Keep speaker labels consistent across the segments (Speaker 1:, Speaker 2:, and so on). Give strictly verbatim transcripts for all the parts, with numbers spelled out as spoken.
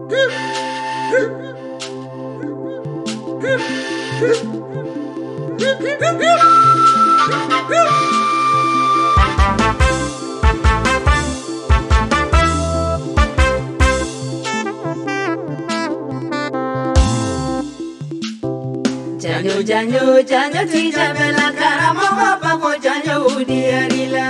Speaker 1: Janyo janyo janyo tija bela karamo wapa ko janyo udiarila.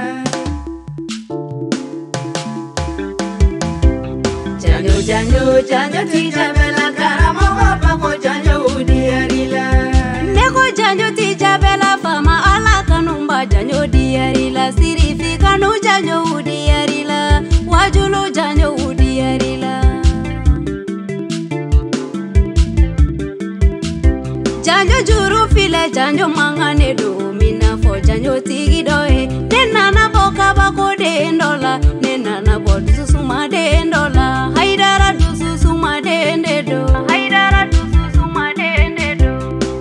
Speaker 1: Janyo janyo janyo tija bela karamo wapa ko janyo udiarila.
Speaker 2: Neko janyo tija bela fama ala kanumba janyo udiarila. Sirifi kanu janyo udiarila. Wajulu janyo udiarila. Janjo juru file janjo mangane do mina fo janjo tigi doe nena na boka bako de ndola nena na bo susuma de ndola haidara du susuma de ndedo haidara du susuma de ndedo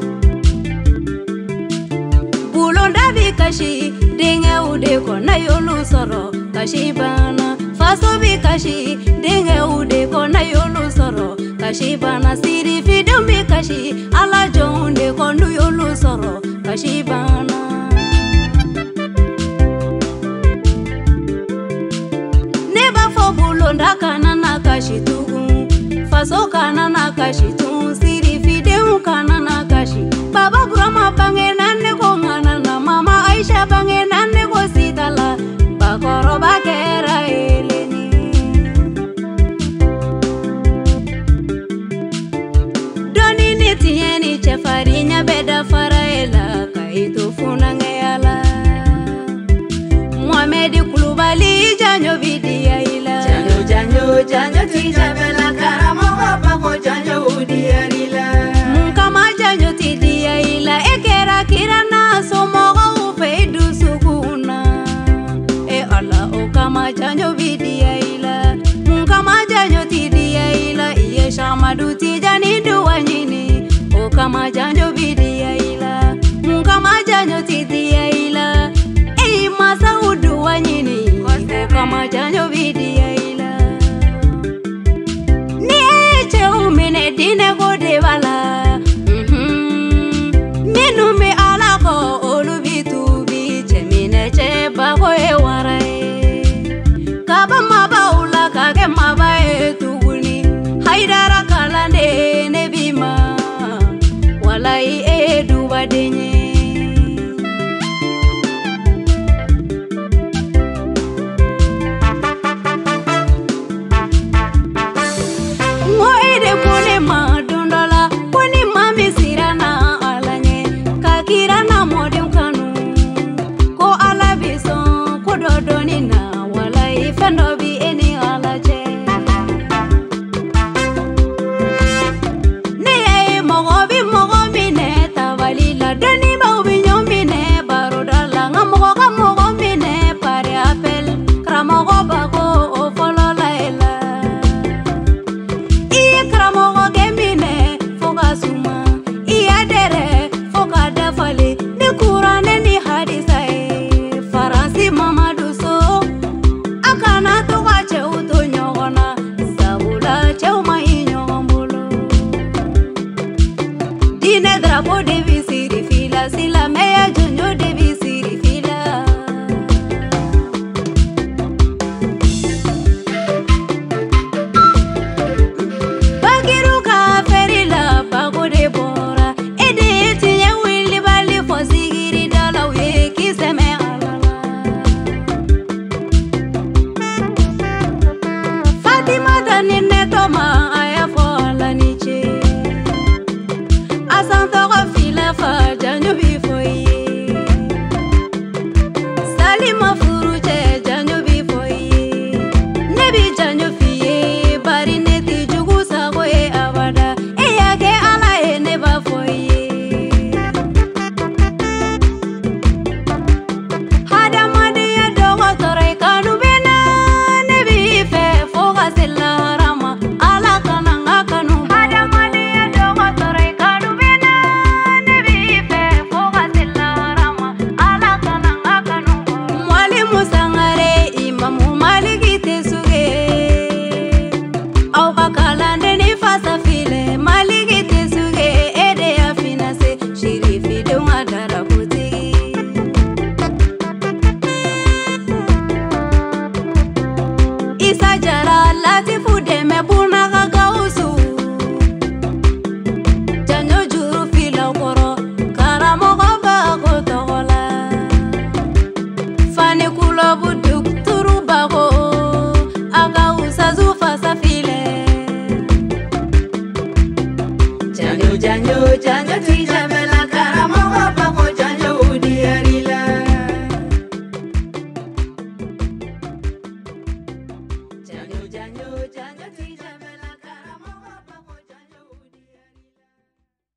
Speaker 2: bulonda bi kashi dinge ude ko na yolu soro kashi bana faso bi kashi dinge ude ko na yolu soro kashi bana siri fidum bi kashi ala jonde ko nu yolu soro kashi bana neba fo bulonda kana na kashi tugu faso kana na kashi tu siri fidum kana na kashi baba grama bange nanne ko ngana na mama Aisha bange nanne ko sitala bakoro bakera eleni doni ni tieni chefarinya beda faraela kaito funangela Muhamedi kulubali janyo vidia ila
Speaker 1: Janyo janyo janyo tija bela karamo wapa ko janyo udiarila.
Speaker 2: Mukama janyo tidia ila ekera kirana somogo ufeidu sukuna e ala okama janyo vidia ila Mukama janyo tidia ila iye shamadu tijani duwanyini okama janyo vidia ila Mukama janyo tidia ila e masa uduwanyini okama janyo vidia ila ni eche umene dine gode wala